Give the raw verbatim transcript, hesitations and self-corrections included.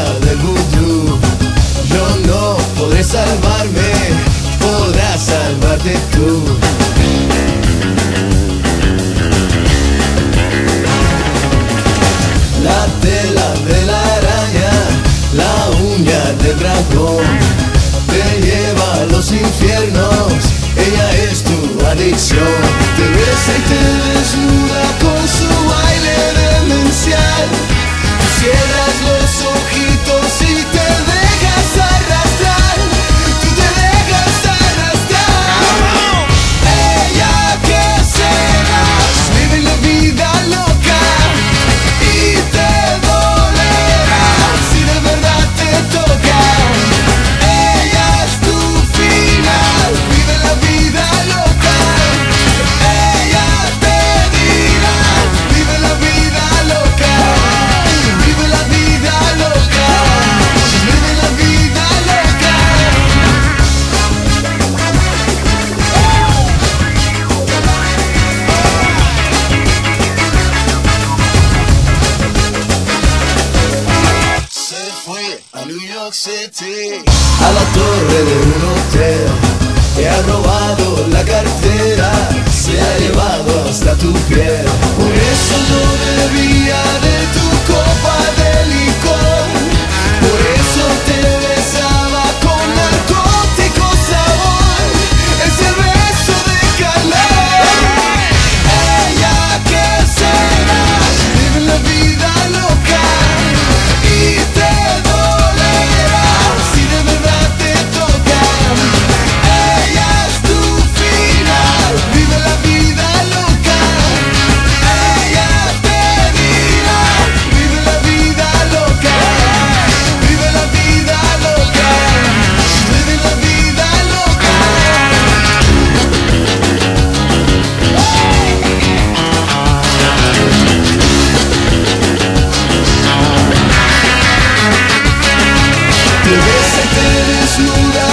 del vudú. Yo no podré salvarme, podrás salvarte tú. La tela de la araña, la uña del dragón, te lleva a los infiernos, ella es tu adicción. Te besa y te desnuda con su baile demencial. Tú cierras los ojitos y te dejas arrastrar. Tú te dejas arrastrar. Ella que serás, vive la vida loca y te dolerá si de verdad te toca. Ella es tu final, vive la vida loca. Ella te dirá, vive la vida loca. Vive la vida loca, vive la vida loca. Se fue a New York City, a la torre de un hotel. Te ha robado la cartera, se ha llevado hasta tu piel. Por eso no bebía de tu copa de licor. Por eso te besaba con narcótico sabor. Es el beso de calor. Ella que serás, vive la vida loca y te dolerá si de verdad te toca. Ella es tu final, vive la vida loca. Ella te dirá, vive la vida loca. Vive la vida loca, vive la vida loca. Te besa y te desnuda